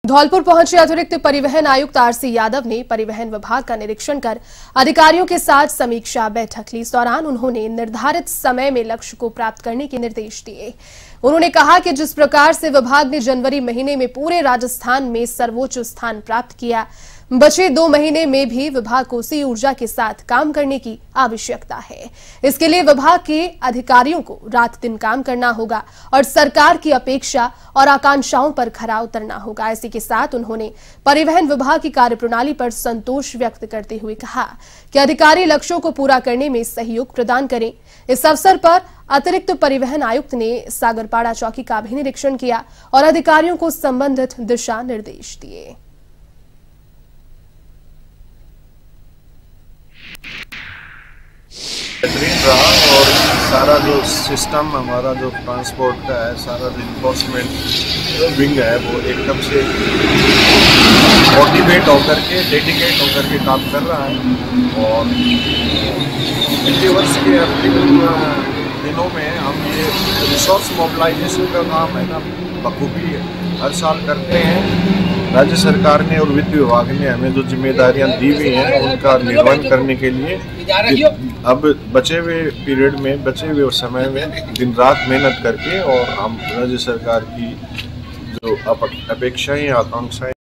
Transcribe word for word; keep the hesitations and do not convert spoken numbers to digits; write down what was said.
धौलपुर पहुंचे अतिरिक्त परिवहन आयुक्त आरसी यादव ने परिवहन विभाग का निरीक्षण कर अधिकारियों के साथ समीक्षा बैठक ली। इस दौरान उन्होंने निर्धारित समय में लक्ष्य को प्राप्त करने के निर्देश दिए। उन्होंने कहा कि जिस प्रकार से विभाग ने जनवरी महीने में पूरे राजस्थान में सर्वोच्च स्थान प्राप्त किया, बचे दो महीने में भी विभाग को उसी ऊर्जा के साथ काम करने की आवश्यकता है। इसके लिए विभाग के अधिकारियों को रात दिन काम करना होगा और सरकार की अपेक्षा और आकांक्षाओं पर खरा उतरना होगा। इसी के साथ उन्होंने परिवहन विभाग की कार्यप्रणाली पर संतोष व्यक्त करते हुए कहा कि अधिकारी लक्ष्यों को पूरा करने में सहयोग प्रदान करें। इस अवसर पर अतिरिक्त परिवहन आयुक्त ने सागरपाड़ा चौकी का भी निरीक्षण किया और अधिकारियों को संबंधित दिशा निर्देश दिए। बेहतरीन रहा और सारा जो सिस्टम हमारा जो ट्रांसपोर्ट का है, सारा जो इन्फोर्समेंट विंग है, वो एकदम से मोटिवेट होकर के, डेडिकेट होकर के काम कर रहा है। और पिछले वर्ष के अंतिम दिनों में हम ये रिसोर्स मोबिलाइजेशन का काम है ना, बखूबी हर साल करते हैं। राज्य सरकार ने और वित्त विभाग ने हमें जो जिम्मेदारियां दी हुई हैं, उनका निर्वहन करने के लिए अब बचे हुए पीरियड में, बचे हुए समय में दिन रात मेहनत करके और हम राज्य सरकार की जो अपेक्षाएं, आकांक्षाएं